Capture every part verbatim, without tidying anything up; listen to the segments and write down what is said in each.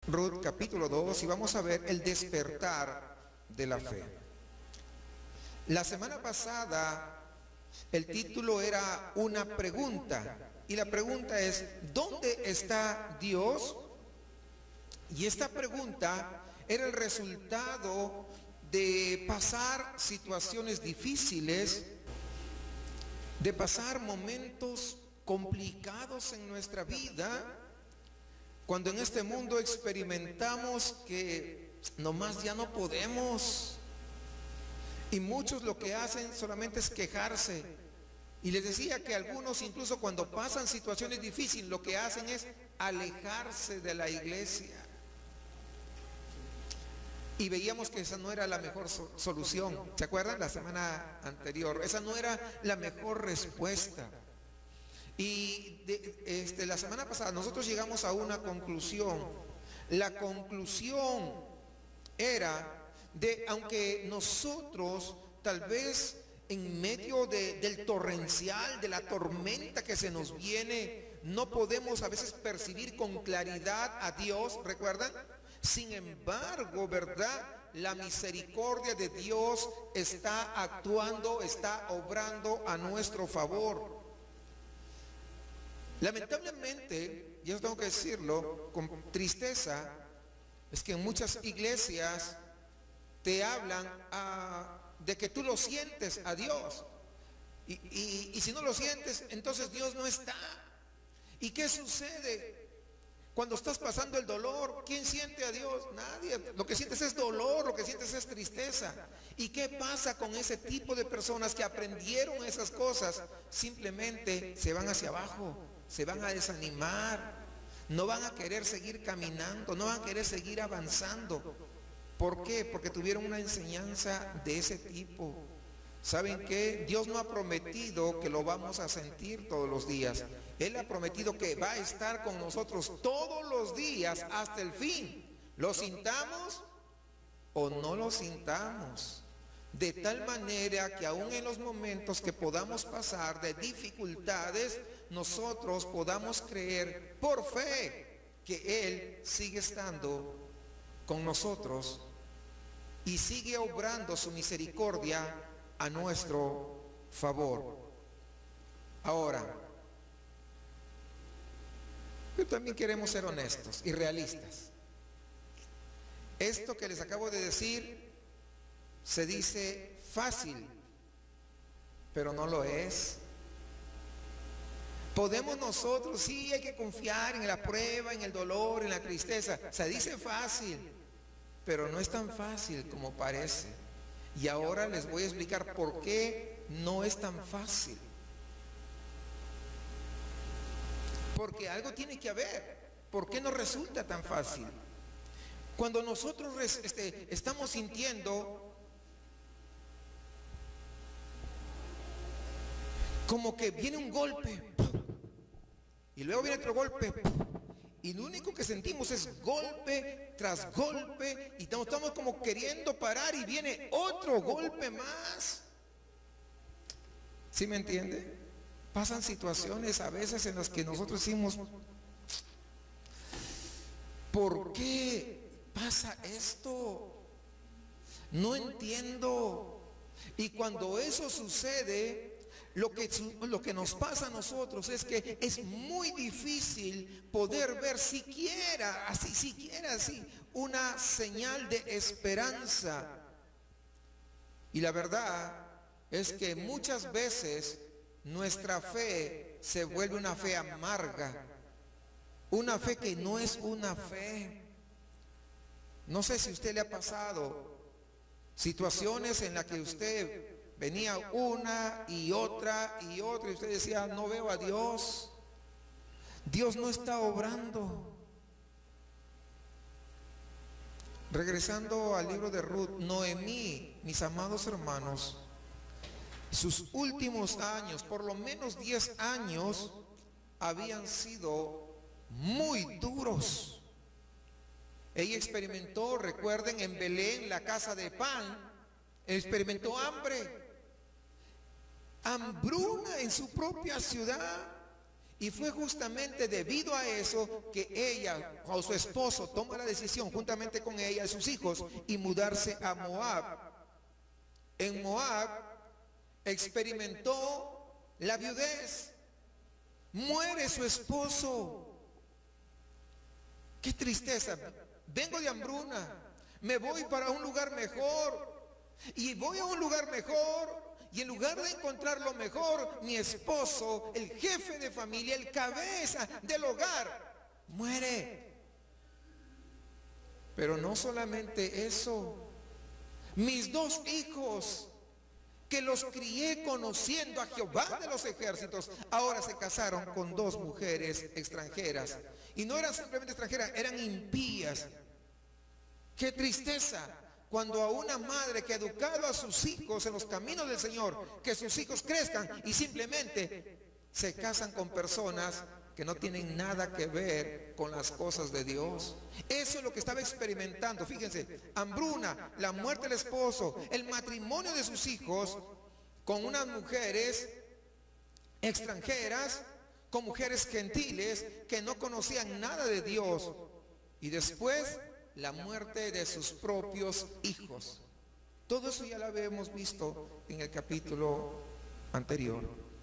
Ruth capítulo dos y vamos a ver el despertar de la fe. La semana pasada el título era una pregunta y la pregunta es: ¿dónde está Dios? Y esta pregunta era el resultado de pasar situaciones difíciles, de pasar momentos complicados en nuestra vida, cuando en este mundo experimentamos que nomás ya no podemos. Y muchos lo que hacen solamente es quejarse. Y les decía que algunos, incluso cuando pasan situaciones difíciles, lo que hacen es alejarse de la iglesia. Y veíamos que esa no era la mejor so- solución. ¿Se acuerdan? La semana anterior. Esa no era la mejor respuesta. Y de, este, la semana pasada nosotros llegamos a una conclusión. La conclusión era de, aunque nosotros tal vez en medio de, del torrencial, de la tormenta que se nos viene, no podemos a veces percibir con claridad a Dios, ¿recuerdan? Sin embargo, ¿verdad? La misericordia de Dios está actuando, está obrando a nuestro favor. Lamentablemente, yo tengo que decirlo con tristeza, es que en muchas iglesias te hablan a, de que tú lo sientes a Dios. Y, y, y si no lo sientes, entonces Dios no está. ¿Y qué sucede? Cuando estás pasando el dolor, ¿quién siente a Dios? Nadie. Lo que sientes es dolor, lo que sientes es tristeza. ¿Y qué pasa con ese tipo de personas que aprendieron esas cosas? Simplemente se van hacia abajo, se van a desanimar, no van a querer seguir caminando, no van a querer seguir avanzando. ¿Por qué? Porque tuvieron una enseñanza de ese tipo. ¿Saben qué? Dios no ha prometido que lo vamos a sentir todos los días. Él ha prometido que va a estar con nosotros todos los días hasta el fin. ¿Lo sintamos o no lo sintamos? De tal manera que aún en los momentos que podamos pasar de dificultades, nosotros podamos creer por fe que Él sigue estando con nosotros y sigue obrando su misericordia a nuestro favor. Ahora, pero también queremos ser honestos y realistas. Esto que les acabo de decir se dice fácil, pero no lo es. Podemos nosotros, sí, hay que confiar en la prueba, en el dolor, en la tristeza. Se dice fácil, pero no es tan fácil como parece. Y ahora les voy a explicar por qué no es tan fácil. Porque algo tiene que haber. ¿Por qué no resulta tan fácil? Cuando nosotros este, estamos sintiendo como que viene un golpe y luego viene otro golpe y lo único que sentimos es golpe tras golpe y estamos como queriendo parar y viene otro golpe más. ¿Sí me entiende? Pasan situaciones a veces en las que nosotros decimos: ¿por qué pasa esto? No entiendo. Y cuando eso sucede, Lo que, lo que nos pasa a nosotros es que es muy difícil poder ver siquiera, así, siquiera así, una señal de esperanza. Y la verdad es que muchas veces nuestra fe se vuelve una fe amarga, una fe que no es una fe. No sé si a usted le ha pasado situaciones en las que usted venía una y otra y otra y usted decía: no veo a Dios, Dios no está obrando. Regresando al libro de Ruth, Noemí, mis amados hermanos, sus últimos años, por lo menos diez años, habían sido muy duros. Ella experimentó, recuerden, en Belén, la casa de pan, experimentó hambre, hambruna en su propia ciudad. Y fue justamente debido a eso que ella o su esposo toma la decisión juntamente con ella y sus hijos y mudarse a Moab. En Moab experimentó la viudez. Muere su esposo. Qué tristeza. Vengo de hambruna. Me voy para un lugar mejor. Y voy a un lugar mejor. Y en lugar de encontrar lo mejor, mi esposo, el jefe de familia, el cabeza del hogar, muere. Pero no solamente eso. Mis dos hijos, que los crié conociendo a Jehová de los ejércitos, ahora se casaron con dos mujeres extranjeras. Y no eran simplemente extranjeras, eran impías. ¡Qué tristeza! Cuando a una madre que ha educado a sus hijos en los caminos del Señor, que sus hijos crezcan y simplemente se casan con personas que no tienen nada que ver con las cosas de Dios. Eso es lo que estaba experimentando. Fíjense, hambruna, la muerte del esposo, el matrimonio de sus hijos con unas mujeres extranjeras, con mujeres gentiles que no conocían nada de Dios. Y después la muerte de sus propios hijos. Todo eso ya lo habíamos visto en el capítulo anterior.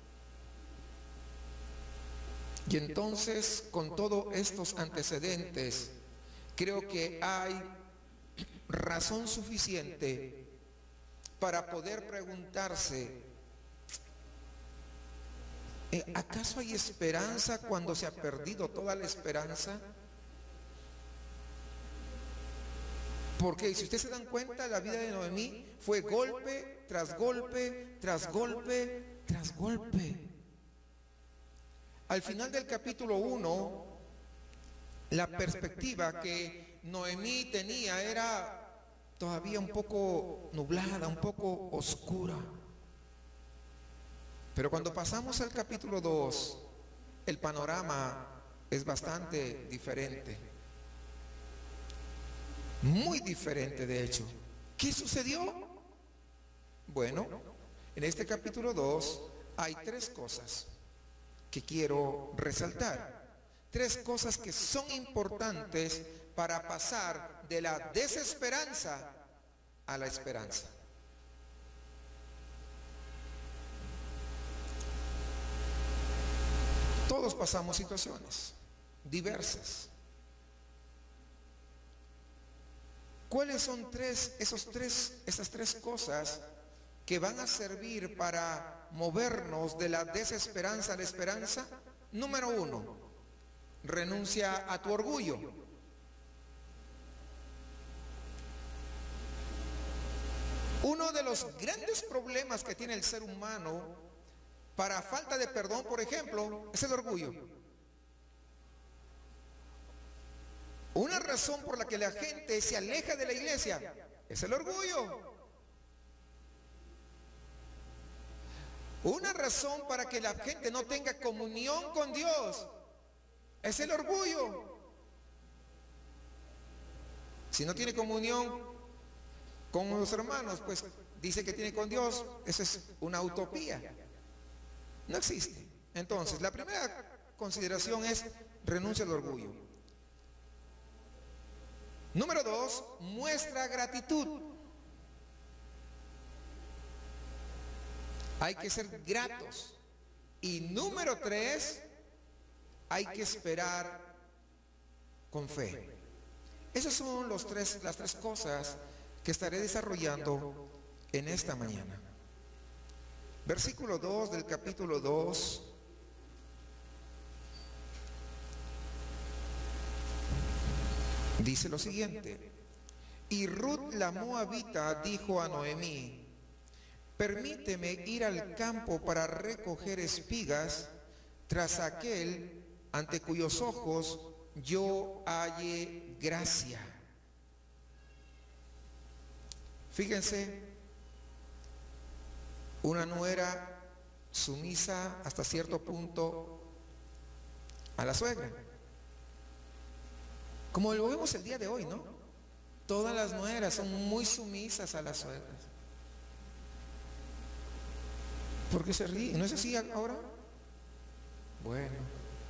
Y entonces, con todos estos antecedentes, creo que hay razón suficiente para poder preguntarse, ¿acaso hay esperanza cuando se ha perdido toda la esperanza? Porque si ustedes se dan cuenta, la vida de Noemí fue golpe tras golpe, tras golpe, tras golpe. Al final del capítulo uno, la perspectiva que Noemí tenía era todavía un poco nublada, un poco oscura. Pero cuando pasamos al capítulo dos, el panorama es bastante diferente. Muy diferente, de hecho. ¿Qué sucedió? Bueno, en este capítulo dos hay tres cosas que quiero resaltar. Tres cosas que son importantes para pasar de la desesperanza a la esperanza. Todos pasamos situaciones diversas. ¿Cuáles son tres, esos tres, esas tres cosas que van a servir para movernos de la desesperanza a la esperanza? Número uno, renuncia a tu orgullo. Uno de los grandes problemas que tiene el ser humano para falta de perdón, por ejemplo, es el orgullo. Una razón por la que la gente se aleja de la iglesia es el orgullo. Una razón para que la gente no tenga comunión con Dios es el orgullo. Si no tiene comunión con los hermanos, pues dice que tiene con Dios, eso es una utopía. No existe. Entonces, la primera consideración es renuncia al orgullo. Número dos, muestra gratitud. Hay que ser gratos. Y número tres, hay que esperar con fe. Esas son los tres, las tres cosas que estaré desarrollando en esta mañana. Versículo dos del capítulo dos. Dice lo siguiente: y Ruth la moabita dijo a Noemí: permíteme ir al campo para recoger espigas tras aquel ante cuyos ojos yo halle gracia. Fíjense, una nuera sumisa hasta cierto punto a la suegra, como lo vemos el día de hoy, ¿no? Todas las nueras son muy sumisas a las suegras. ¿Por qué se ríe? ¿No es así ahora? Bueno,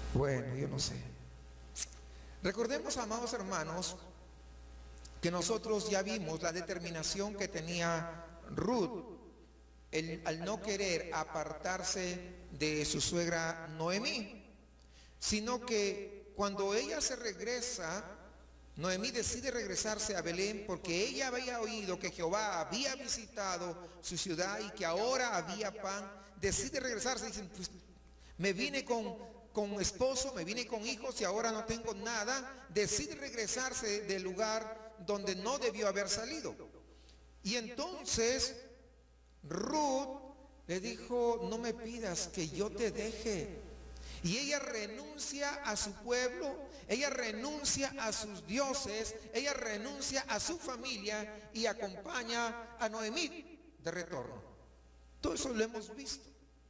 Bueno, yo no sé. Recordemos, amados hermanos, que nosotros ya vimos la determinación que tenía Ruth el, al no querer apartarse de su suegra Noemí, sino que cuando ella se regresa, Noemí decide regresarse a Belén porque ella había oído que Jehová había visitado su ciudad y que ahora había pan. Decide regresarse, dicen, pues me vine con, con esposo, me vine con hijos y ahora no tengo nada. Decide regresarse del lugar donde no debió haber salido. Y entonces Ruth le dijo, no me pidas que yo te deje. Y ella renuncia a su pueblo, ella renuncia a sus dioses, ella renuncia a su familia y acompaña a Noemí de retorno. Todo eso lo hemos visto.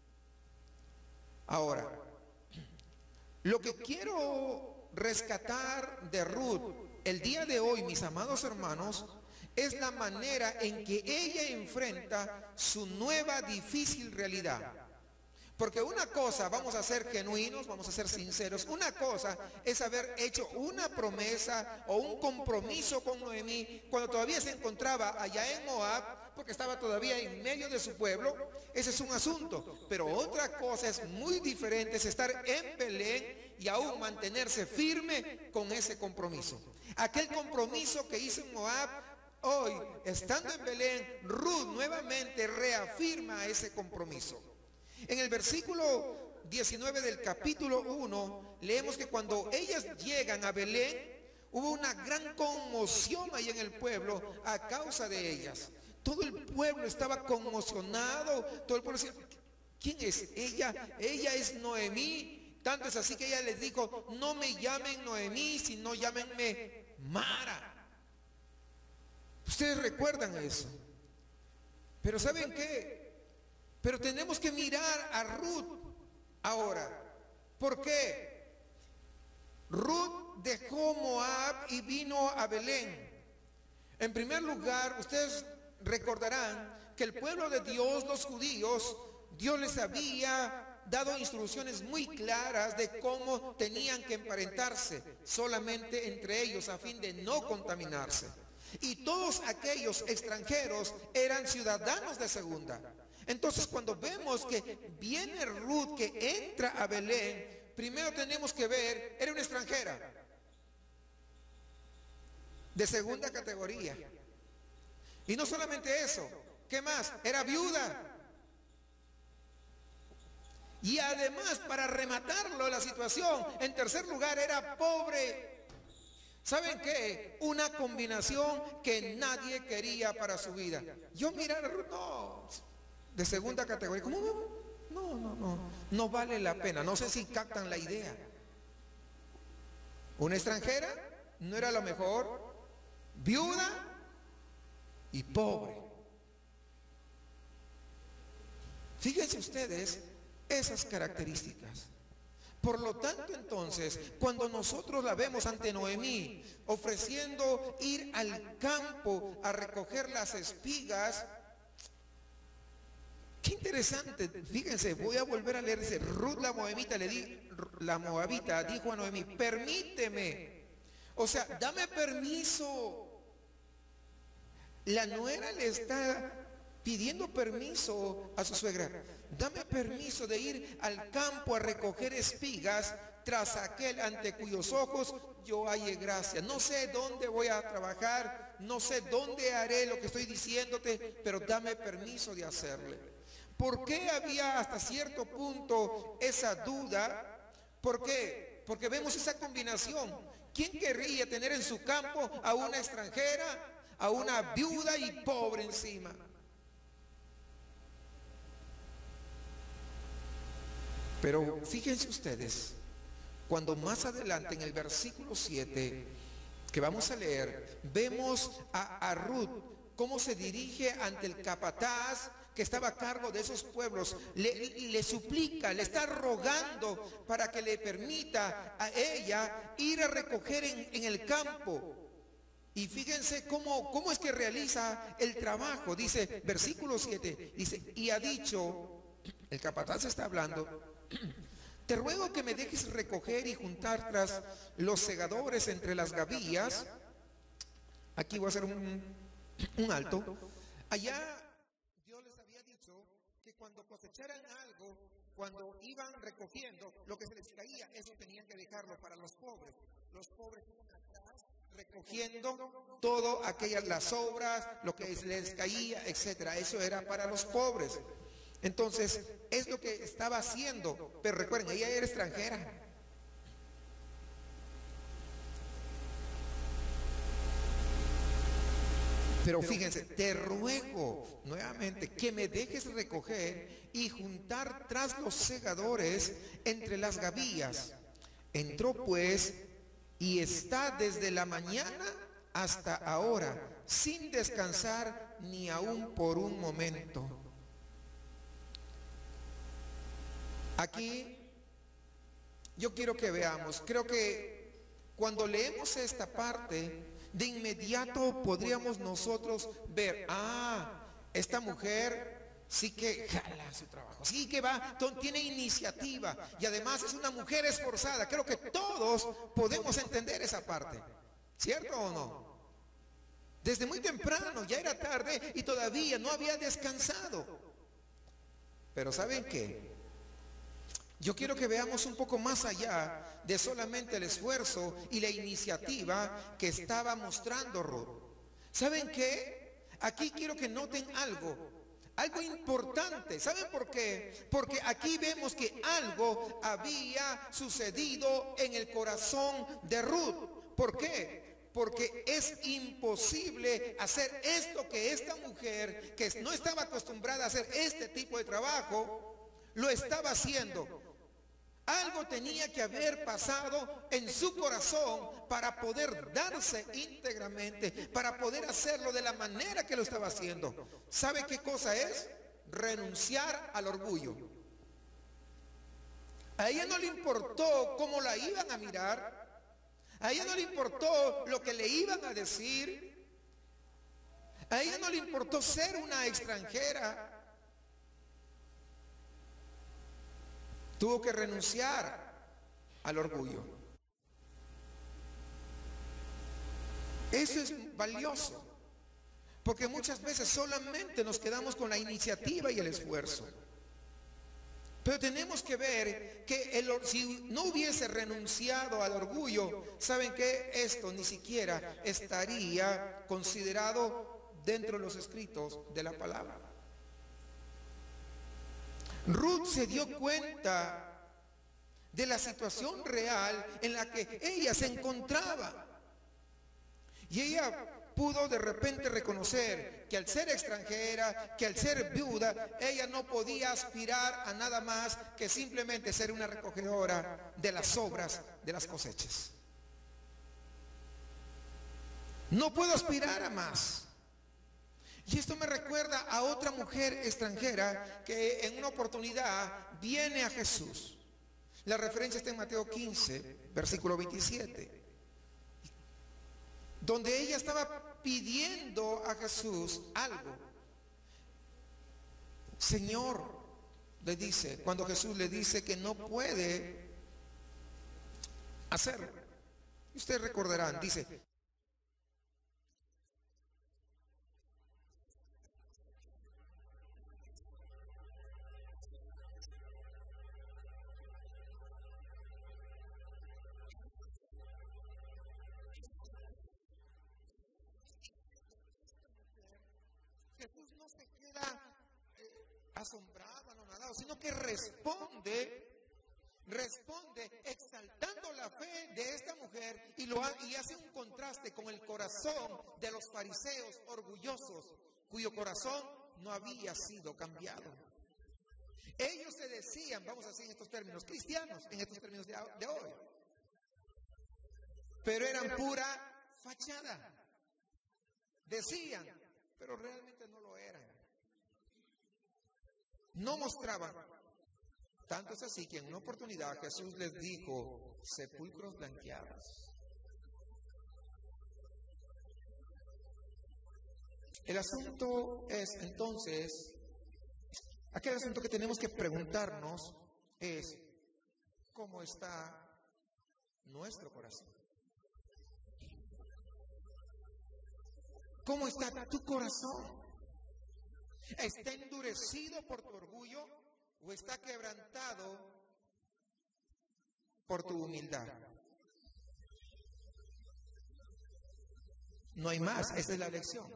Ahora, lo que quiero rescatar de Ruth el día de hoy, mis amados hermanos, es la manera en que ella enfrenta su nueva difícil realidad. Porque una cosa, vamos a ser genuinos, vamos a ser sinceros, una cosa es haber hecho una promesa o un compromiso con Noemí cuando todavía se encontraba allá en Moab, porque estaba todavía en medio de su pueblo. Ese es un asunto. Pero otra cosa es muy diferente, es estar en Belén y aún mantenerse firme con ese compromiso. Aquel compromiso que hizo en Moab, hoy, estando en Belén, Ruth nuevamente reafirma ese compromiso. En el versículo diecinueve del capítulo uno, leemos que cuando ellas llegan a Belén, hubo una gran conmoción ahí en el pueblo a causa de ellas. Todo el pueblo estaba conmocionado, todo el pueblo decía, ¿quién es ella? Ella es Noemí. Tanto es así que ella les dijo, no me llamen Noemí, sino llámenme Mara. Ustedes recuerdan eso. Pero ¿saben qué? Pero tenemos que mirar a Ruth ahora. ¿Por qué? Ruth dejó Moab y vino a Belén. En primer lugar, ustedes recordarán que el pueblo de Dios, los judíos, Dios les había dado instrucciones muy claras de cómo tenían que emparentarse solamente entre ellos a fin de no contaminarse. Y todos aquellos extranjeros eran ciudadanos de segunda. Entonces, cuando vemos que viene Ruth, que entra a Belén, primero tenemos que ver, era una extranjera de segunda categoría. Y no solamente eso, ¿qué más? Era viuda. Y además, para rematarlo la situación, en tercer lugar, era pobre. ¿Saben qué? Una combinación que nadie quería para su vida. Yo mirar a Ruth, no, de segunda categoría, ¿cómo? No, no, no, no vale la pena. No sé si captan la idea. Una extranjera no era lo mejor, viuda y pobre. Fíjense ustedes esas características. Por lo tanto, entonces, cuando nosotros la vemos ante Noemí ofreciendo ir al campo a recoger las espigas, qué interesante. Fíjense, voy a volver a leer. Dice, Ruth la moabita, le di, la moabita dijo a Noemí, permíteme, o sea, dame permiso. La nuera le está pidiendo permiso a su suegra. Dame permiso de ir al campo a recoger espigas tras aquel ante cuyos ojos yo halle gracia. No sé dónde voy a trabajar, no sé dónde haré lo que estoy diciéndote, pero dame permiso de hacerle. ¿Por qué había hasta cierto punto esa duda? ¿Por qué? Porque vemos esa combinación. ¿Quién querría tener en su campo a una extranjera, a una viuda y pobre encima? Pero fíjense ustedes, cuando más adelante en el versículo siete que vamos a leer, vemos a, a Ruth cómo se dirige ante el capataz que estaba a cargo de esos pueblos, le, le suplica, le está rogando para que le permita a ella ir a recoger en, en el campo. Y fíjense cómo, cómo es que realiza el trabajo. Dice, versículo siete, dice, y ha dicho, el capataz está hablando, te ruego que me dejes recoger y juntar tras los segadores entre las gavillas. Aquí voy a hacer un, un alto. Allá Dios les había dicho que cuando cosecharan algo, cuando iban recogiendo lo que se les caía, eso tenían que dejarlo para los pobres. Los pobres iban atrás recogiendo todo aquellas, las sobras, lo que se les caía, etcétera. Eso era para los pobres. Entonces, es lo que estaba haciendo. Pero recuerden, ella era extranjera. Pero fíjense, te ruego nuevamente que me dejes recoger y juntar tras los segadores entre las gavillas. Entró pues y está desde la mañana hasta ahora, sin descansar ni aún por un momento. Aquí yo quiero que veamos, creo que cuando leemos esta parte, de inmediato podríamos nosotros ver, ah, esta mujer sí que jala su trabajo, sí que va, tiene iniciativa y además es una mujer esforzada. Creo que todos podemos entender esa parte, ¿cierto o no? Desde muy temprano, ya era tarde y todavía no había descansado. Pero ¿saben qué? Yo quiero que veamos un poco más allá de solamente el esfuerzo y la iniciativa que estaba mostrando Ruth. ¿Saben qué? Aquí quiero que noten algo, algo importante. ¿Saben por qué? Porque aquí vemos que algo había sucedido en el corazón de Ruth. ¿Por qué? Porque es imposible hacer esto que esta mujer, que no estaba acostumbrada a hacer este tipo de trabajo, lo estaba haciendo. Algo tenía que haber pasado en su corazón para poder darse íntegramente, para poder hacerlo de la manera que lo estaba haciendo. ¿Sabe qué cosa es? Renunciar al orgullo. A ella no le importó cómo la iban a mirar, a ella no le importó lo que le iban a decir, a ella no le importó ser una extranjera. Tuvo que renunciar al orgullo. Eso es valioso, porque muchas veces solamente nos quedamos con la iniciativa y el esfuerzo. Pero tenemos que ver que el, si no hubiese renunciado al orgullo, ¿saben qué? Esto ni siquiera estaría considerado dentro de los escritos de la palabra. Ruth se dio cuenta de la situación real en la que ella se encontraba. Y ella pudo de repente reconocer que al ser extranjera, que al ser viuda, ella no podía aspirar a nada más que simplemente ser una recogedora de las sobras de las cosechas. No puedo aspirar a más. Y esto me recuerda a otra mujer extranjera que en una oportunidad viene a Jesús. La referencia está en Mateo quince, versículo veintisiete, donde ella estaba pidiendo a Jesús algo. Señor, le dice, cuando Jesús le dice que no puede hacerlo. Ustedes recordarán, dice, Jesús no se queda eh, asombrado, anonadado, sino que responde, responde exaltando la fe de esta mujer y, lo ha, y hace un contraste con el corazón de los fariseos orgullosos, cuyo corazón no había sido cambiado. Ellos se decían, vamos a decir en estos términos, cristianos, en estos términos de, de hoy, pero eran pura fachada. Decían, pero realmente no lo eran. No mostraban. Tanto es así que en una oportunidad Jesús les dijo, sepulcros blanqueados. El asunto es entonces, aquel asunto que tenemos que preguntarnos es, cómo está nuestro corazón. ¿Cómo está tu corazón? ¿Está endurecido por tu orgullo o está quebrantado por tu humildad? No hay más, esa es la lección.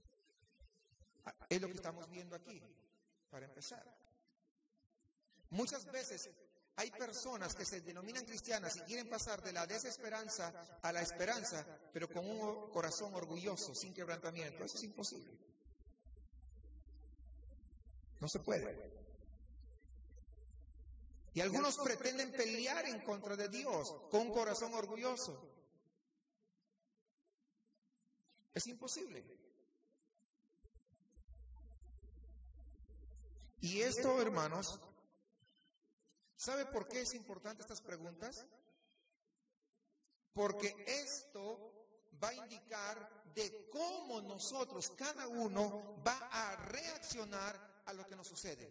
Es lo que estamos viendo aquí, para empezar. Muchas veces hay personas que se denominan cristianas y quieren pasar de la desesperanza a la esperanza, pero con un corazón orgulloso, sin quebrantamiento. Eso es imposible. No se puede. Y algunos pretenden pelear en contra de Dios con un corazón orgulloso. Es imposible. Y esto, hermanos, ¿sabe por qué es importante estas preguntas? Porque esto va a indicar de cómo nosotros, cada uno, va a reaccionar a lo que nos sucede.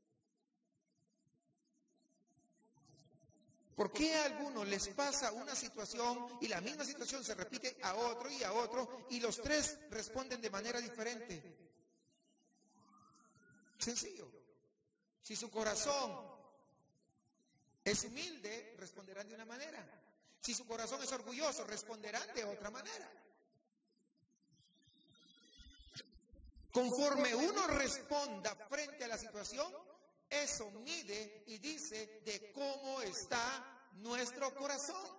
¿Por qué a algunos les pasa una situación y la misma situación se repite a otro y a otro y los tres responden de manera diferente? Sencillo. Si su corazón es humilde, responderán de una manera. Si su corazón es orgulloso, responderán de otra manera. Conforme uno responda frente a la situación, eso mide y dice de cómo está nuestro corazón.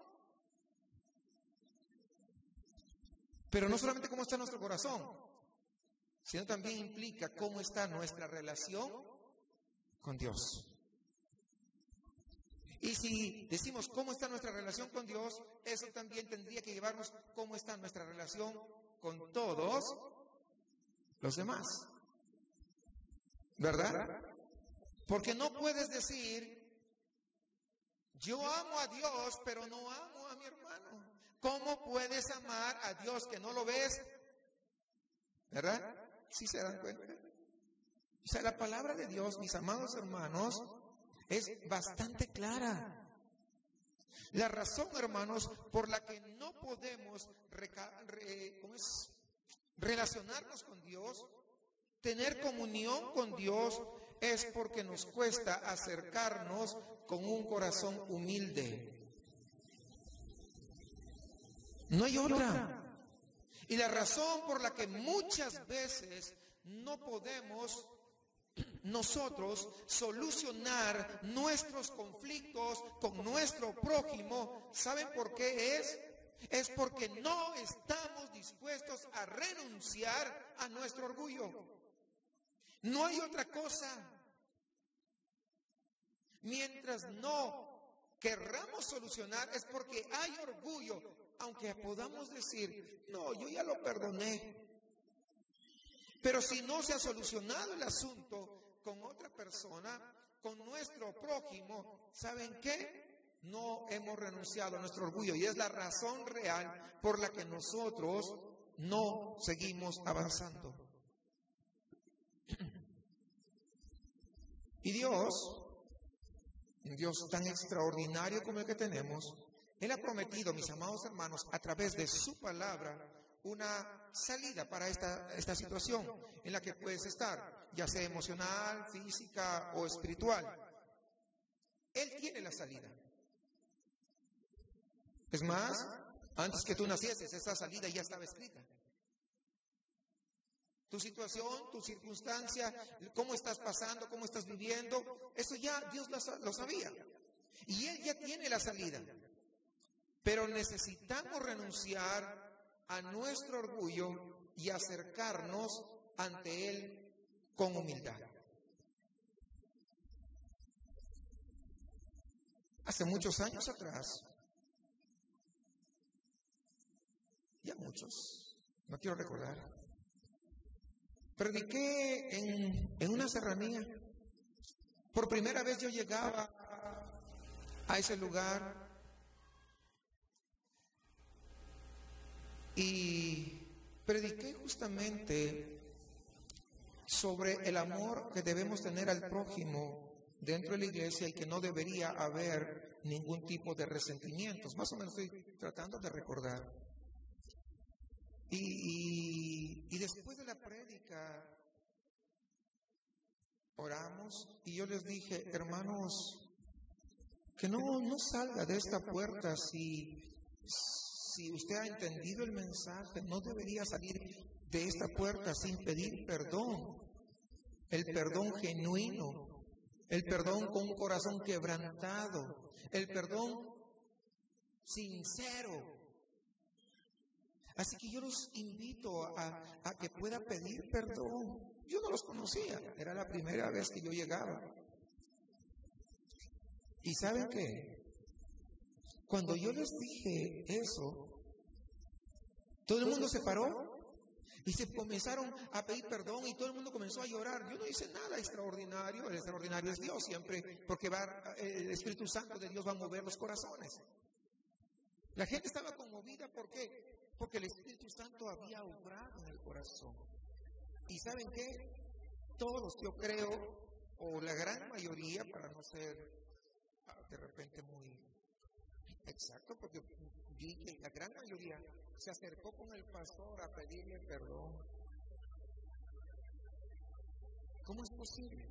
Pero no solamente cómo está nuestro corazón, sino también implica cómo está nuestra relación con Dios. Y si decimos cómo está nuestra relación con Dios, eso también tendría que llevarnos cómo está nuestra relación con todos los demás. ¿Verdad? Porque no puedes decir, yo amo a Dios, pero no amo a mi hermano. ¿Cómo puedes amar a Dios que no lo ves? ¿Verdad? ¿Sí se dan cuenta? O sea, la palabra de Dios, mis amados hermanos, es bastante clara. La razón, hermanos, por la que no podemos reca- re- ¿cómo es? relacionarnos con Dios, tener comunión con Dios, es porque nos cuesta acercarnos con un corazón humilde. No hay otra. Y la razón por la que muchas veces no podemos nosotros solucionar nuestros conflictos con nuestro prójimo, ¿saben por qué es? Es porque no estamos dispuestos a renunciar a nuestro orgullo. No hay otra cosa. Mientras no querramos solucionar es porque hay orgullo, aunque podamos decir, no, yo ya lo perdoné. Pero si no se ha solucionado el asunto con otra persona, con nuestro prójimo, ¿saben qué? No hemos renunciado a nuestro orgullo y es la razón real por la que nosotros no seguimos avanzando. Y Dios, un Dios tan extraordinario como el que tenemos, Él ha prometido, mis amados hermanos, a través de su palabra, una salida para esta, esta situación en la que puedes estar, ya sea emocional, física o espiritual. Él tiene la salida. Es más, antes que tú nacieses, esa salida ya estaba escrita. Tu situación, tu circunstancia, cómo estás pasando, cómo estás viviendo, eso ya Dios lo sabía. Y Él ya tiene la salida. Pero necesitamos renunciar a nuestro orgullo y acercarnos ante Él con humildad. Hace muchos años atrás, ya muchos, no quiero recordar, prediqué en, en una serranía. Por primera vez yo llegaba a ese lugar y prediqué justamente sobre el amor que debemos tener al prójimo dentro de la iglesia y que no debería haber ningún tipo de resentimientos. Más o menos estoy tratando de recordar. Y, y, y después de la prédica oramos y yo les dije, hermanos, que no, no salga de esta puerta si, si usted ha entendido el mensaje, no debería salir de esta puerta sin pedir perdón, el perdón genuino, el perdón con un corazón quebrantado, el perdón sincero. Así que yo los invito a, a que pueda pedir perdón. Yo no los conocía, era la primera vez que yo llegaba. ¿Y saben qué? Cuando yo les dije eso, todo el mundo se paró y se comenzaron a pedir perdón y todo el mundo comenzó a llorar. Yo no hice nada extraordinario, el extraordinario es Dios siempre, porque va, el Espíritu Santo de Dios va a mover los corazones. La gente estaba conmovida, ¿por qué? Porque el Espíritu Santo había obrado en el corazón. ¿Y saben qué? Todos, yo creo, o la gran mayoría, para no ser de repente muy exacto, porque vi que la gran mayoría se acercó con el pastor a pedirle perdón. ¿Cómo es posible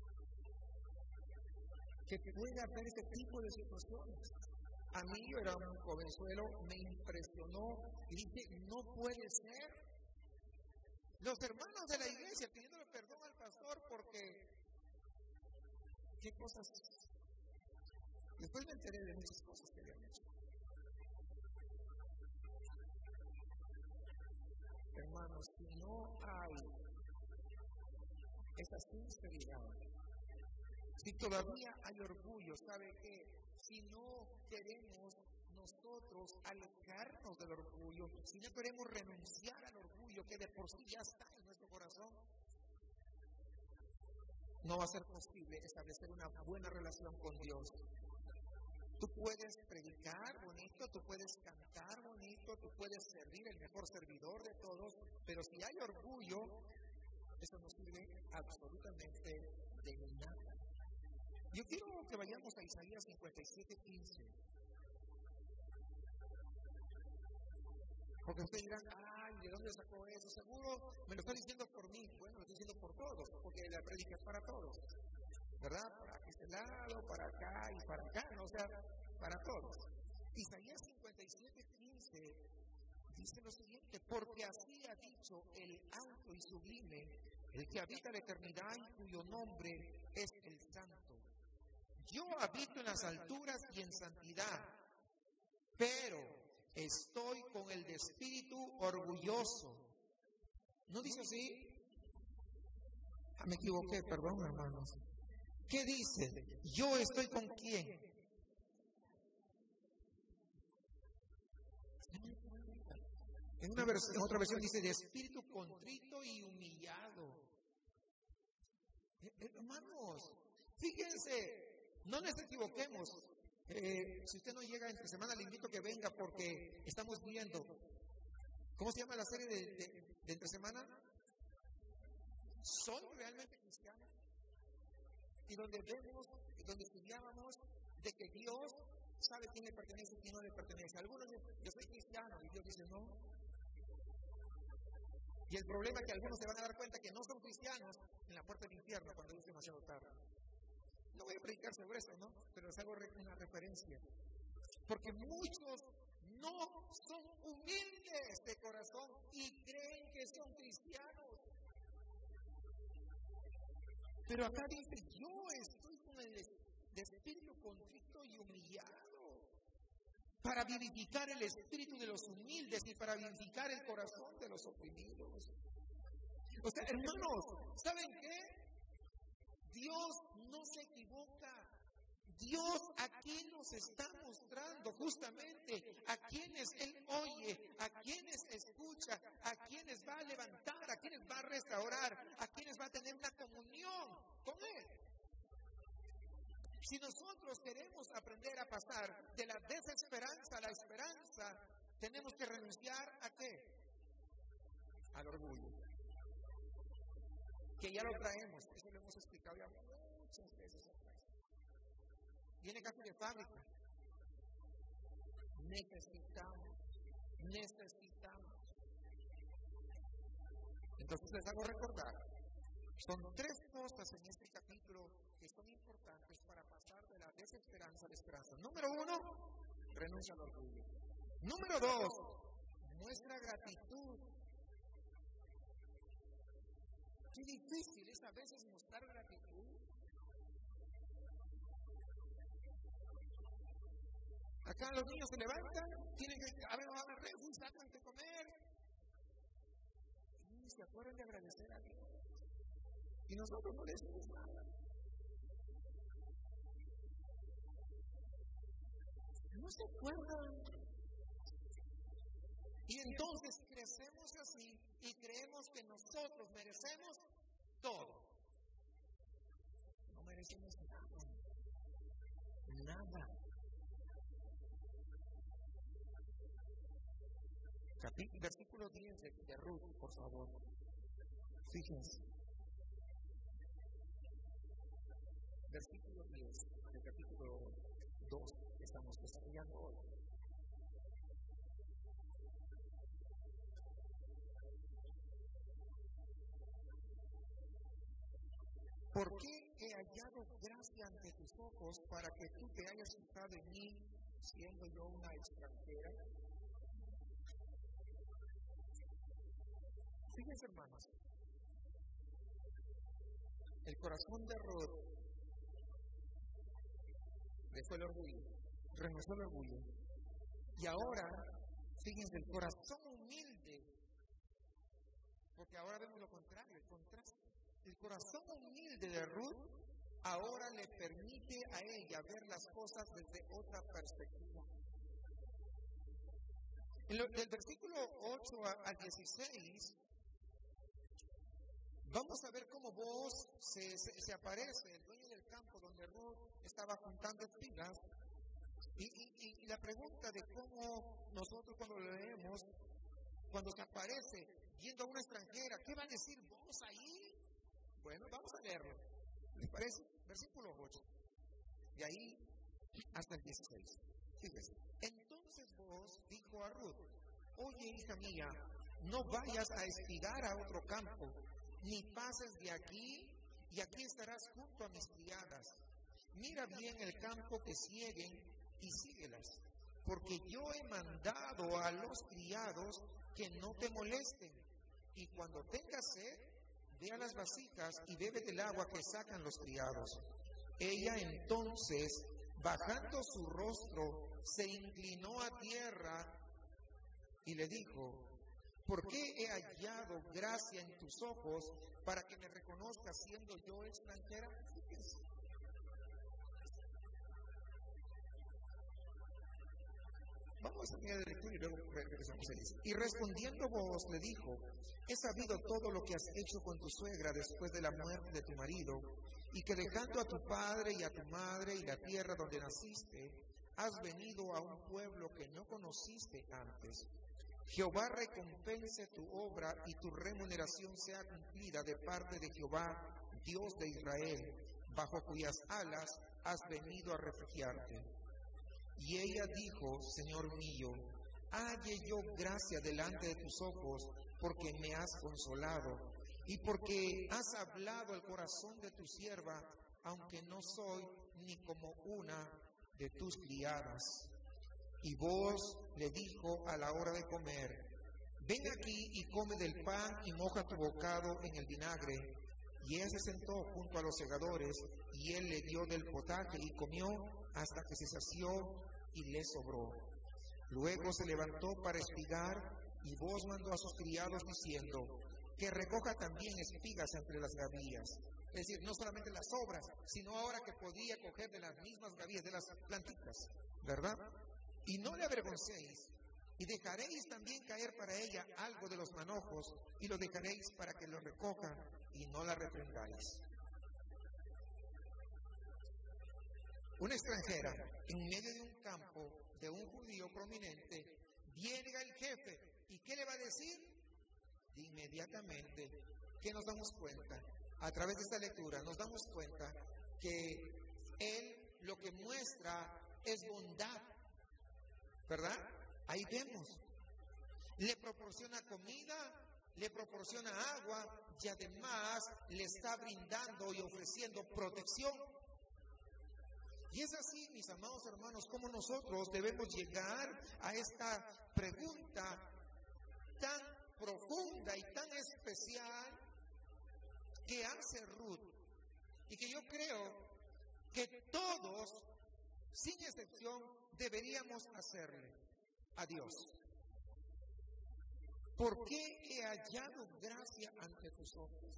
que pueda haber este tipo de situaciones? A mí, yo era un jovenzuelo, me impresionó y dije, no puede ser. Los hermanos de la iglesia pidiéndole perdón al pastor porque qué cosas. Después me enteré de muchas cosas que habían hecho. Hermanos, si no hay esa sinceridad, si todavía hay orgullo, ¿sabe qué? Si no queremos nosotros alejarnos del orgullo, si no queremos renunciar al orgullo que de por sí ya está en nuestro corazón, no va a ser posible establecer una buena relación con Dios. Tú puedes predicar bonito, tú puedes cantar bonito, tú puedes servir, el mejor servidor de todos, pero si hay orgullo, eso no sirve absolutamente de nada. Yo quiero que vayamos a Isaías cincuenta y siete, quince. Porque ustedes dirán, ay, ¿de dónde sacó eso? Seguro me lo está diciendo por mí. Bueno, lo estoy diciendo por todos, porque la prédica es para todos, ¿verdad? Para este lado, para acá y para acá, ¿no? O sea, para todos. Isaías cincuenta y siete, quince dice lo siguiente: porque así ha dicho el alto y sublime, el que habita la eternidad y cuyo nombre es el Santo. Yo habito en las alturas y en santidad, pero estoy con el de espíritu orgulloso. ¿No dice así? Ah, me equivoqué, perdón, hermanos. ¿Qué dice? Yo estoy con quién. En, una versión, en otra versión dice de espíritu contrito y humillado. Eh, hermanos, fíjense. No nos equivoquemos. Eh, si usted no llega entre semana, le invito a que venga porque estamos viendo. ¿Cómo se llama la serie de, de, de entre semana? ¿Son realmente cristianos? Y donde vemos, donde estudiábamos de que Dios sabe quién le pertenece y quién no le pertenece. Algunos dicen, yo soy cristiano, y Dios dice no. Y el problema es que algunos se van a dar cuenta que no son cristianos en la puerta del infierno cuando es demasiado tarde. No voy a predicar sobre eso, ¿no? Pero les hago una referencia. Porque muchos no son humildes de corazón y creen que son cristianos. Pero acá dice, yo estoy con el de espíritu contrito y humillado, para vivificar el espíritu de los humildes y para vivificar el corazón de los oprimidos. O sea, hermanos, ¿saben qué? Dios no se equivoca. Dios aquí nos está mostrando justamente a quienes Él oye, a quienes escucha, a quienes va a levantar, a quienes va a restaurar, a quienes va a tener una comunión con Él. Si nosotros queremos aprender a pasar de la desesperanza a la esperanza, tenemos que renunciar ¿a qué? Al orgullo. Que ya lo traemos, eso lo hemos explicado ya muchas veces atrás. Viene casi de fábrica. Necesitamos, necesitamos. Entonces les hago recordar, son tres cosas en este capítulo que son importantes para pasar de la desesperanza a la esperanza. Número uno, renuncia al orgullo. Número dos, muestra gratitud. Qué difícil es a veces mostrar gratitud. Acá los niños se levantan, tienen que, a ver, a ver, refus, sacan que comer. Y se acuerdan de agradecer a Dios. Y nosotros no les decimos nada. No se acuerdan. Y entonces crecemos así y creemos que nosotros merecemos todo. No merecemos nada. Nada. Capítulo, versículo diez de, de Ruth, por favor. Fíjense. Versículo diez del capítulo dos que estamos desarrollando hoy. ¿Por qué he hallado gracia ante tus ojos para que tú te hayas fijado en mí, siendo yo una extranjera? Fíjense, hermanos, el corazón de Ruth dejó el orgullo, renunció el orgullo, y ahora, fíjense, el corazón humilde, porque ahora vemos lo contrario, el contraste. El corazón humilde de Ruth ahora le permite a ella ver las cosas desde otra perspectiva. En lo, del versículo ocho al dieciséis, vamos a ver cómo Booz se, se, se aparece, el dueño del campo donde Ruth estaba juntando espigas. Y, y, y la pregunta de cómo nosotros cuando lo leemos, cuando se aparece viendo a una extranjera, ¿qué va a decir Booz ahí? Bueno, vamos a leerlo. ¿Les parece? Versículo ocho. De ahí hasta el dieciséis. Fíjense. Entonces Booz dijo a Ruth: oye, hija mía, no vayas a espigar a otro campo, ni pases de aquí, y aquí estarás junto a mis criadas. Mira bien el campo que sieguen y síguelas, porque yo he mandado a los criados que no te molesten, y cuando tengas sed, ve a las vasijas y bebe del agua que sacan los criados. Ella entonces, bajando su rostro, se inclinó a tierra y le dijo: ¿por qué he hallado gracia en tus ojos para que me reconozcas siendo yo extranjera? Vamos a mirar el lectura y luego regresamos a él. Y respondiendo Booz le dijo: he sabido todo lo que has hecho con tu suegra después de la muerte de tu marido, y que dejando a tu padre y a tu madre y la tierra donde naciste, has venido a un pueblo que no conociste antes. Jehová recompense tu obra y tu remuneración sea cumplida de parte de Jehová, Dios de Israel, bajo cuyas alas has venido a refugiarte. Y ella dijo: Señor mío, halle yo gracia delante de tus ojos, porque me has consolado, y porque has hablado el corazón de tu sierva, aunque no soy ni como una de tus criadas. Y Booz le dijo a la hora de comer: ven aquí y come del pan y moja tu bocado en el vinagre. Y ella se sentó junto a los segadores, y él le dio del potaje y comió hasta que se sació y le sobró. Luego se levantó para espigar, y Booz mandó a sus criados diciendo: que recoja también espigas entre las gavillas. Es decir, no solamente las sobras, sino ahora que podía coger de las mismas gavillas, de las plantitas, ¿verdad? Y no le avergoncéis, y dejaréis también caer para ella algo de los manojos, y lo dejaréis para que lo recoja, y no la reprendáis. Una extranjera, en medio de un campo de un judío prominente, viene el jefe, ¿y qué le va a decir? De inmediatamente, ¿qué nos damos cuenta? A través de esta lectura nos damos cuenta que él lo que muestra es bondad, ¿verdad? Ahí vemos. Le proporciona comida, le proporciona agua y además le está brindando y ofreciendo protección. Y es así, mis amados hermanos, como nosotros debemos llegar a esta pregunta tan profunda y tan especial que hace Ruth, y que yo creo que todos, sin excepción, deberíamos hacerle a Dios. ¿Por qué he hallado gracia ante tus ojos?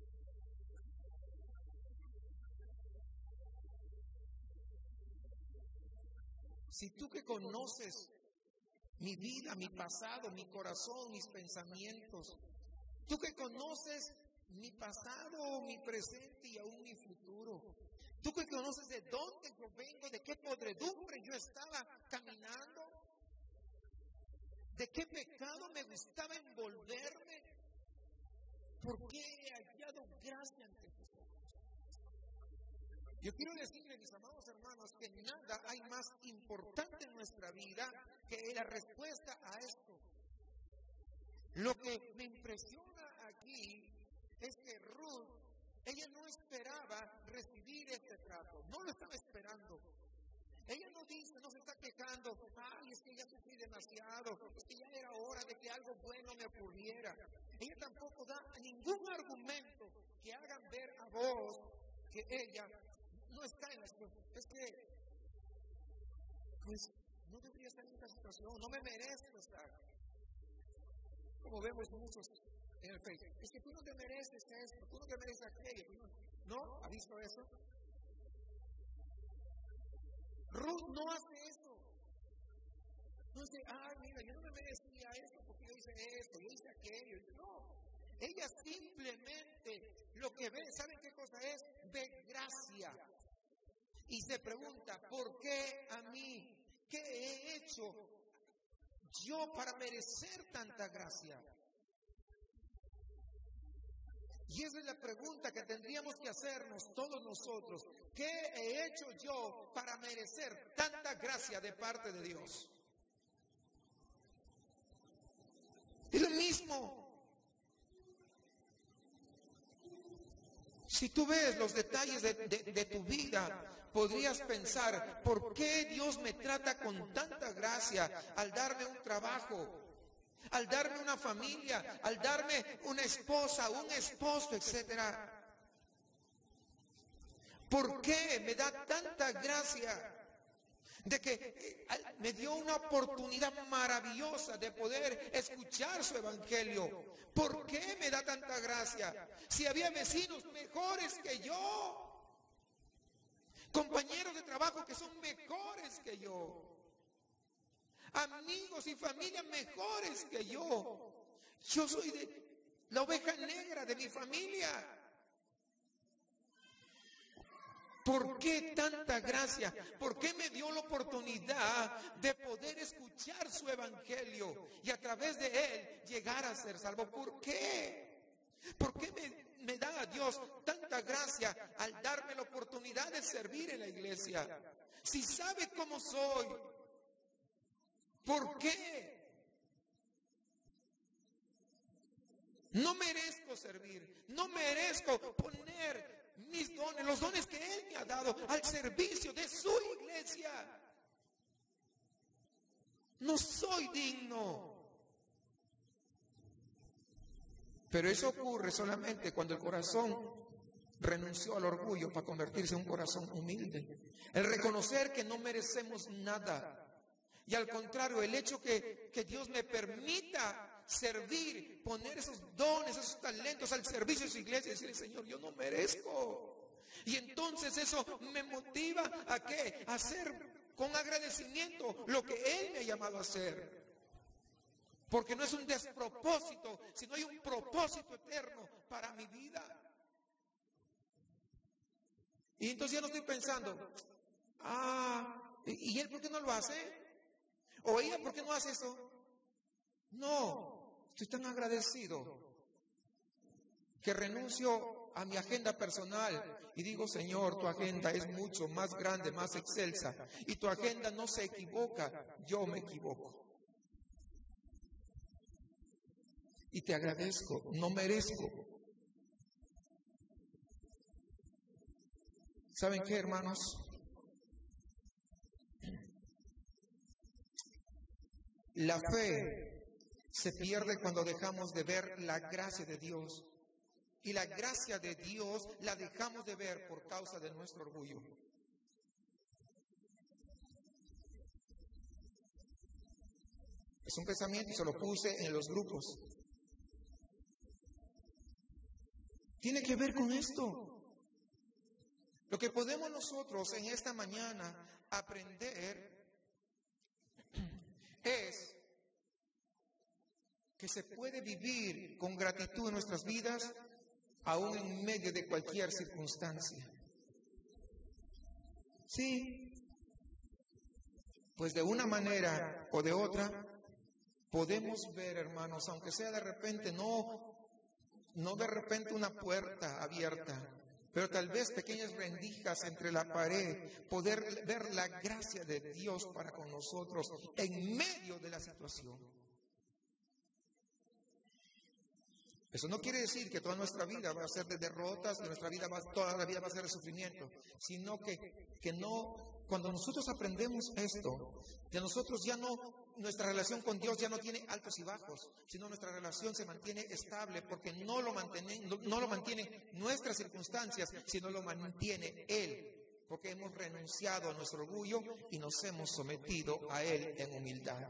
Si tú que conoces mi vida, mi pasado, mi corazón, mis pensamientos, tú que conoces mi pasado, mi presente y aún mi futuro, tú que conoces de dónde yo vengo, de qué podredumbre yo estaba caminando, de qué pecado me gustaba envolverme, ¿por qué he hallado gracia ante tus ojos? Yo quiero decirle, mis amados hermanos, que nada hay más importante en nuestra vida que la respuesta a esto. Lo que me impresiona aquí es que Ruth, ella no esperaba recibir este trato, no lo estaba esperando. Ella no dice, no se está quejando, ay, es que ya sufrí demasiado, es que ya era hora de que algo bueno me ocurriera. Ella tampoco da ningún argumento que hagan ver a vos que ella no está en la situación. Es que, pues, no debería estar en esta situación, no me merezco estar. Como vemos muchos en el Facebook, es que tú no te mereces esto, tú no te mereces aquello. ¿No? ¿Ha visto eso? Ruth no hace eso. No dice, ay, mira, yo no me merecía esto porque yo hice esto, yo hice aquello. No. Ella simplemente lo que ve, ¿saben qué cosa es? Ve gracia. Y se pregunta, ¿por qué a mí? ¿Qué he hecho yo para merecer tanta gracia? Y esa es la pregunta que tendríamos que hacernos todos nosotros. ¿Qué he hecho yo para merecer tanta gracia de parte de Dios? Es lo mismo. Si tú ves los detalles de, de, de tu vida, podrías pensar, ¿por qué Dios me trata con tanta gracia al darme un trabajo, al darme una familia, al darme una esposa, un esposo, etcétera? ¿Por qué me da tanta gracia de que me dio una oportunidad maravillosa de poder escuchar su evangelio? ¿Por qué me da tanta gracia? Si había vecinos mejores que yo, compañeros de trabajo que son mejores que yo, amigos y familia mejores que yo. Yo soy de la oveja negra de mi familia. ¿Por qué tanta gracia? ¿Por qué me dio la oportunidad de poder escuchar su evangelio y a través de él llegar a ser salvo? ¿Por qué? ¿Por qué me, me da a Dios tanta gracia al darme la oportunidad de servir en la iglesia? Si sabe cómo soy, ¿por qué? No merezco servir, no merezco poner mis dones, los dones que Él me ha dado al servicio de su iglesia. No soy digno. Pero eso ocurre solamente cuando el corazón renunció al orgullo para convertirse en un corazón humilde. El reconocer que no merecemos nada. Y al contrario, el hecho que, que Dios me permita servir, poner esos dones, esos talentos al servicio de su iglesia y decirle, Señor, yo no merezco. Y entonces eso me motiva a qué? A hacer con agradecimiento lo que Él me ha llamado a hacer. Porque no es un despropósito, sino hay un propósito eterno para mi vida. Y entonces ya no estoy pensando, ah, ¿y él por qué no lo hace? ¿O ella por qué no hace eso? No, estoy tan agradecido que renuncio a mi agenda personal y digo, Señor, tu agenda es mucho más grande, más excelsa, y tu agenda no se equivoca, yo me equivoco. Y te agradezco, no merezco. ¿Saben qué, hermanos? La fe se pierde cuando dejamos de ver la gracia de Dios. Y la gracia de Dios la dejamos de ver por causa de nuestro orgullo. Es un pensamiento y se lo puse en los grupos. Tiene que ver con esto. Lo que podemos nosotros en esta mañana aprender es que se puede vivir con gratitud en nuestras vidas, aún en medio de cualquier circunstancia. Sí, pues de una manera o de otra podemos ver, hermanos, aunque sea de repente, no, no de repente una puerta abierta, pero tal vez pequeñas rendijas entre la pared, poder ver la gracia de Dios para con nosotros en medio de la situación. Eso no quiere decir que toda nuestra vida va a ser de derrotas, que nuestra vida va, toda la vida va a ser de sufrimiento, sino que, que no, cuando nosotros aprendemos esto, de nosotros ya no, nuestra relación con Dios ya no tiene altos y bajos, sino nuestra relación se mantiene estable porque no lo mantienen, no, no lo mantienen nuestras circunstancias, sino lo mantiene Él, porque hemos renunciado a nuestro orgullo y nos hemos sometido a Él en humildad.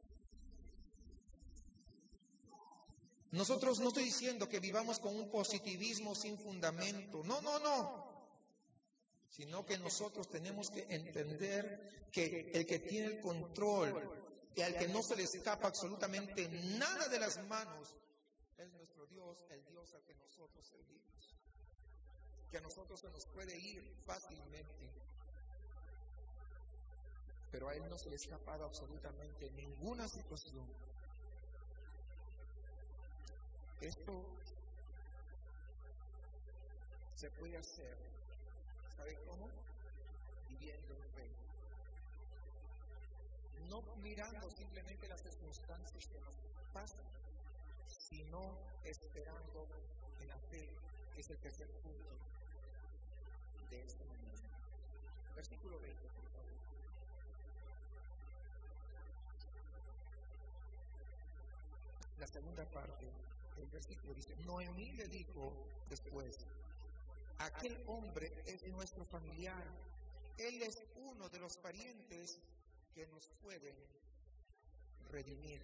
Nosotros no estoy diciendo que vivamos con un positivismo sin fundamento, no, no, no, sino que nosotros tenemos que entender que el que tiene el control y al que no se le escapa absolutamente nada de las manos es nuestro Dios, el Dios al que nosotros servimos, que a nosotros se nos puede ir fácilmente, pero a Él no se le ha escapado absolutamente ninguna situación. Esto se puede hacer, ¿sabe cómo? Viviendo en fe. No mirando simplemente las circunstancias que nos pasan, sino esperando en la fe, que es el tercer punto de esta mañana. Versículo veinte, por favor. La segunda parte. El versículo dice, Noemí le dijo después, aquel hombre es nuestro familiar, él es uno de los parientes que nos pueden redimir.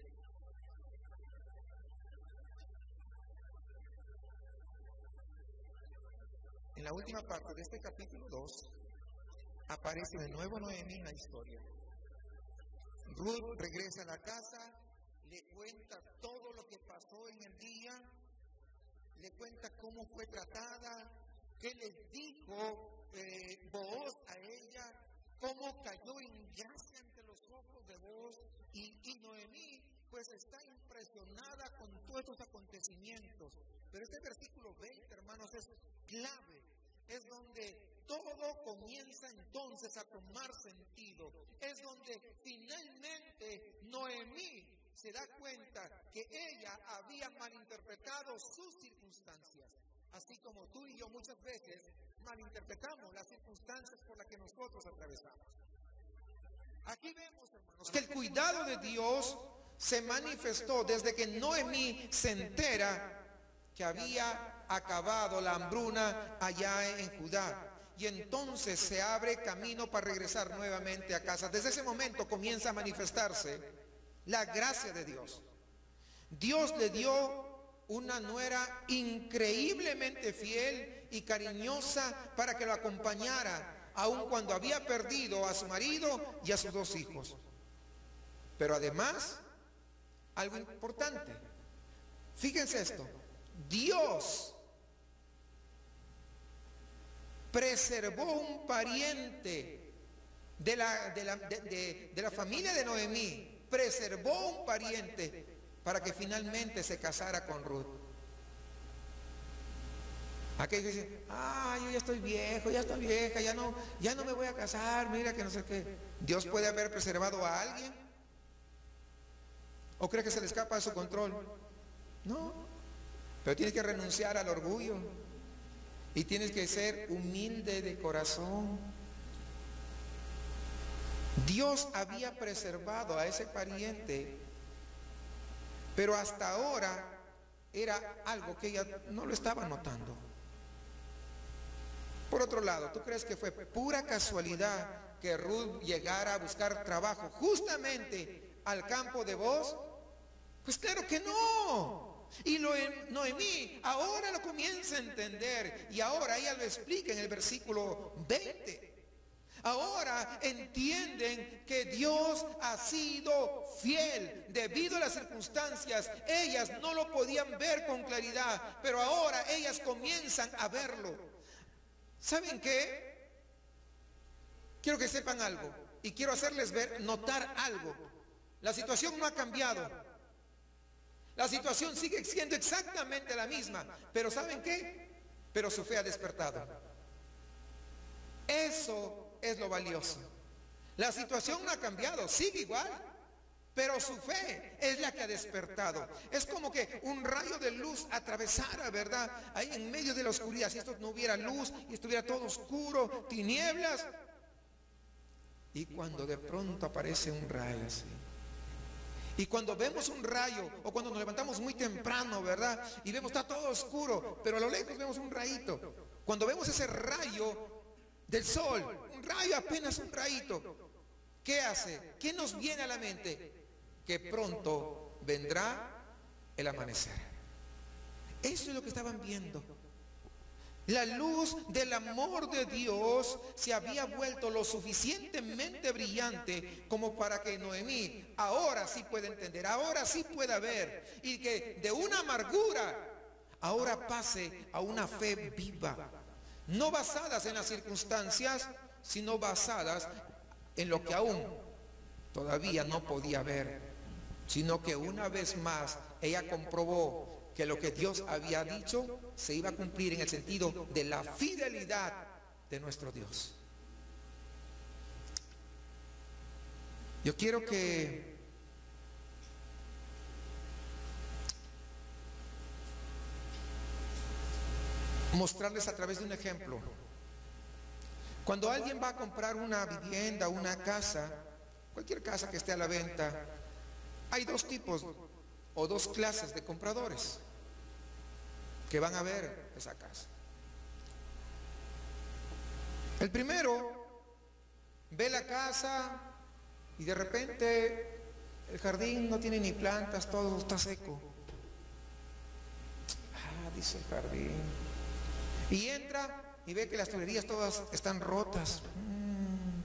En la última parte de este capítulo dos, aparece de nuevo Noemí en la historia. Ruth regresa a la casa, le cuenta todo lo que pasó en el día, le cuenta cómo fue tratada, qué les dijo eh, Booz a ella, cómo cayó en gracia ante los ojos de Booz, y, y Noemí pues está impresionada con todos estos acontecimientos. Pero este versículo veinte, hermanos, es clave, es donde todo comienza entonces a tomar sentido, es donde finalmente Noemí se da cuenta que ella había malinterpretado sus circunstancias, así como tú y yo muchas veces malinterpretamos las circunstancias por las que nosotros atravesamos. Aquí vemos, hermanos, que el cuidado de Dios se manifestó desde que Noemí se entera que había acabado la hambruna allá en Judá. Y entonces se abre camino para regresar nuevamente a casa. Desde ese momento comienza a manifestarse la gracia de Dios. Dios le dio una nuera increíblemente fiel y cariñosa para que lo acompañara, aun cuando había perdido a su marido y a sus dos hijos. Pero además, algo importante, fíjense esto, Dios preservó un pariente de la, de la, de, de, de la familia de Noemí, preservó un pariente para que finalmente se casara con Ruth. Aquellos dicen, ah, yo ya estoy viejo, ya estoy vieja, ya no, ya no me voy a casar, mira que no sé qué. ¿Dios puede haber preservado a alguien? ¿O cree que se le escapa de su control? No, pero tienes que renunciar al orgullo y tienes que ser humilde de corazón. Dios había preservado a ese pariente, pero hasta ahora era algo que ella no lo estaba notando. Por otro lado, ¿tú crees que fue pura casualidad que Ruth llegara a buscar trabajo justamente al campo de Booz? Pues claro que no. Y lo, Noemí ahora lo comienza a entender, y ahora ella lo explica en el versículo veinte. Ahora entienden que Dios ha sido fiel debido a las circunstancias. Ellas no lo podían ver con claridad, pero ahora ellas comienzan a verlo. ¿Saben qué? Quiero que sepan algo y quiero hacerles ver, notar algo. La situación no ha cambiado. La situación sigue siendo exactamente la misma, pero ¿saben qué? Pero su fe ha despertado. Eso es lo valioso. La situación no ha cambiado, sigue igual, pero su fe es la que ha despertado. Es como que un rayo de luz atravesara, ¿verdad? Ahí en medio de la oscuridad, si esto no hubiera luz y estuviera todo oscuro, tinieblas. Y cuando de pronto aparece un rayo así. Y cuando vemos un rayo, o cuando nos levantamos muy temprano, ¿verdad? Y vemos, está todo oscuro, pero a lo lejos vemos un rayito. Cuando vemos ese rayo del sol, un rayo, apenas un rayito, ¿qué hace? ¿Qué nos viene a la mente? Que pronto vendrá el amanecer. Eso es lo que estaban viendo. La luz del amor de Dios se había vuelto lo suficientemente brillante como para que Noemí ahora sí pueda entender, ahora sí pueda ver, y que de una amargura ahora pase a una fe viva, no basadas en las circunstancias, sino basadas en lo que aún todavía no podía ver, sino que una vez más ella comprobó que lo que Dios había dicho se iba a cumplir en el sentido de la fidelidad de nuestro Dios. Yo quiero que mostrarles a través de un ejemplo. Cuando alguien va a comprar una vivienda, una casa, cualquier casa que esté a la venta, hay dos tipos o dos clases de compradores que van a ver esa casa. El primero ve la casa y de repente el jardín no tiene ni plantas, todo está seco. Ah, dice el jardín. Y entra y ve que las tuberías todas están rotas. Mm.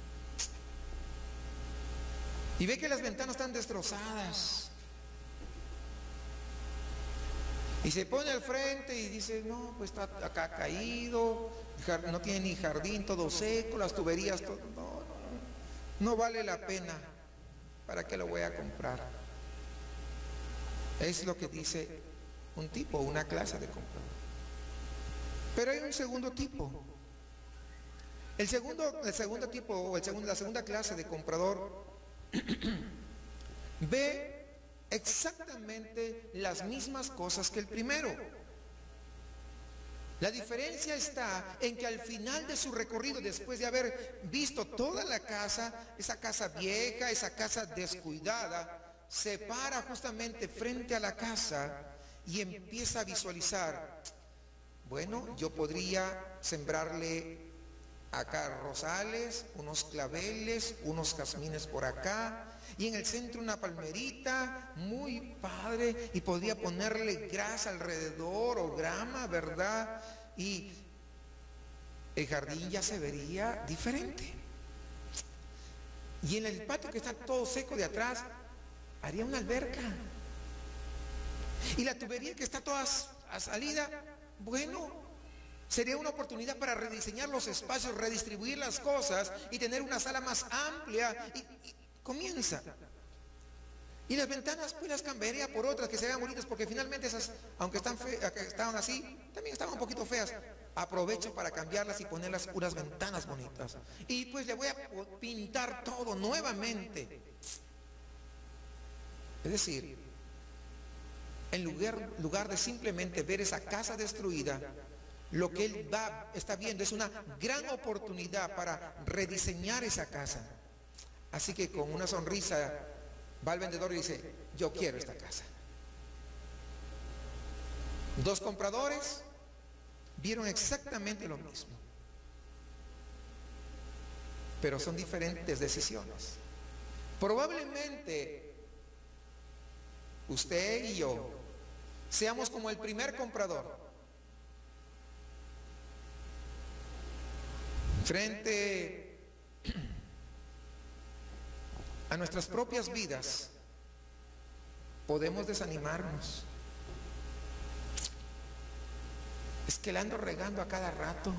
Y ve que las ventanas están destrozadas. Y se pone al frente y dice, no, pues está acá caído, no tiene ni jardín, todo seco, las tuberías, todo, no, no, no vale la pena, ¿para qué lo voy a comprar? Es lo que dice un tipo, una clase de comprador. Pero hay un segundo tipo. El segundo, el segundo tipo, o el segundo, la segunda clase de comprador ve exactamente las mismas cosas que el primero. La diferencia está en que al final de su recorrido, después de haber visto toda la casa, esa casa vieja, esa casa descuidada, se para justamente frente a la casa y empieza a visualizar, bueno, yo podría sembrarle acá rosales, unos claveles, unos jazmines por acá, y en el centro una palmerita muy padre, y podría ponerle grasa alrededor o grama, ¿verdad? Y el jardín ya se vería diferente. Y en el patio que está todo seco de atrás, haría una alberca. Y la tubería que está toda a salida, bueno, sería una oportunidad para rediseñar los espacios, redistribuir las cosas y tener una sala más amplia. Y, y comienza. Y las ventanas pues las cambiaría por otras que se vean bonitas, porque finalmente esas, aunque están fe, estaban así, también estaban un poquito feas. Aprovecho para cambiarlas y ponerlas unas ventanas bonitas. Y pues le voy a pintar todo nuevamente. Es decir, en lugar, lugar de simplemente ver esa casa destruida, lo que él va, está viendo es una gran oportunidad para rediseñar esa casa. Así que con una sonrisa va al vendedor y dice, yo quiero esta casa. Dos compradores vieron exactamente lo mismo, pero son diferentes decisiones. Probablemente usted y yo seamos como el primer comprador. Frente a nuestras propias vidas, podemos desanimarnos. Es que la ando regando a cada rato.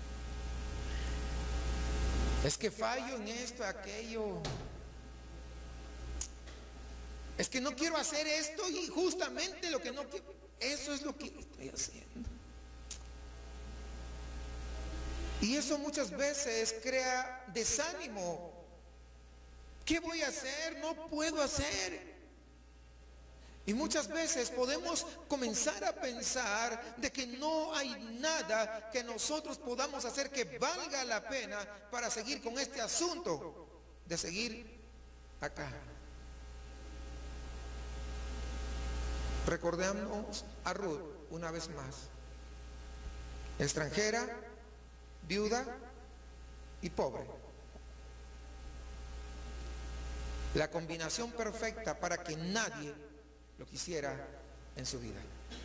Es que fallo en esto, aquello. Es que no quiero hacer esto y justamente lo que no quiero, eso es lo que estoy haciendo. Y eso muchas veces crea desánimo. ¿Qué voy a hacer? No puedo hacer. Y muchas veces podemos comenzar a pensar de que no hay nada que nosotros podamos hacer que valga la pena para seguir con este asunto de seguir acá. Recordemos a Ruth una vez más, extranjera, viuda y pobre. La combinación perfecta para que nadie lo quisiera en su vida.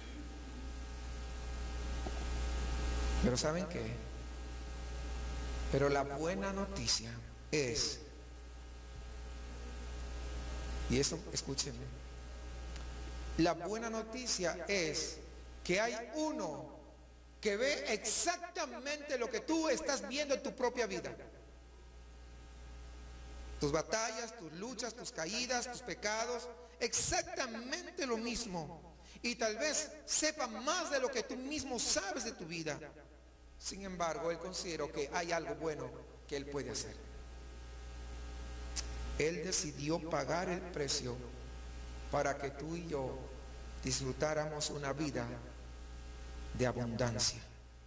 Pero ¿saben qué? Pero la buena noticia es, y eso escúchenme, la buena noticia es que hay uno que ve exactamente lo que tú estás viendo en tu propia vida. Tus batallas, tus luchas, tus caídas, tus pecados, exactamente lo mismo. Y tal vez sepa más de lo que tú mismo sabes de tu vida. Sin embargo, él consideró que hay algo bueno que él puede hacer. Él decidió pagar el precio para que tú y yo disfrutáramos una vida de abundancia.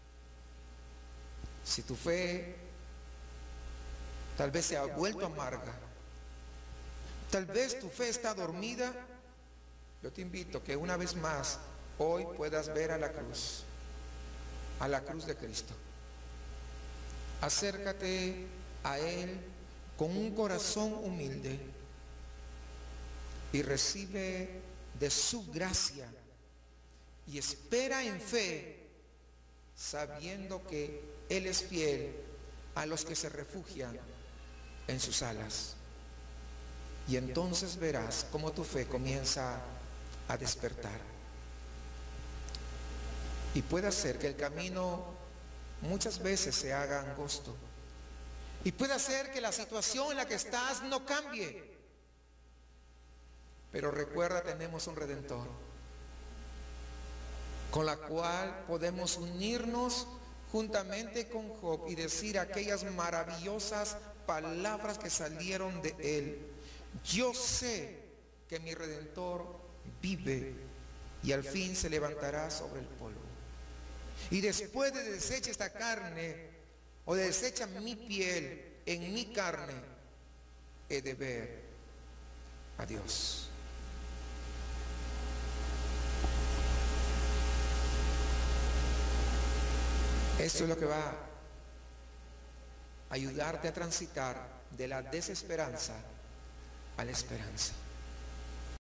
Si tu fe tal vez se ha vuelto amarga, tal vez tu fe está dormida, yo te invito que una vez más hoy puedas ver a la cruz, a la cruz de Cristo. Acércate a Él con un corazón humilde y recibe de su gracia y espera en fe, sabiendo que Él es fiel a los que se refugian en sus alas. Y entonces verás cómo tu fe comienza a despertar. Y puede hacer que el camino muchas veces se haga angosto. Y puede hacer que la situación en la que estás no cambie. Pero recuerda, tenemos un Redentor, con la cual podemos unirnos juntamente con Job y decir aquellas maravillosas palabras que salieron de él. Yo sé que mi Redentor vive y al fin se levantará sobre el polvo. Y después de desechar esta carne, o de desechar mi piel, en mi carne he de ver a Dios. Esto es lo que va a ayudarte a transitar de la desesperanza a la esperanza.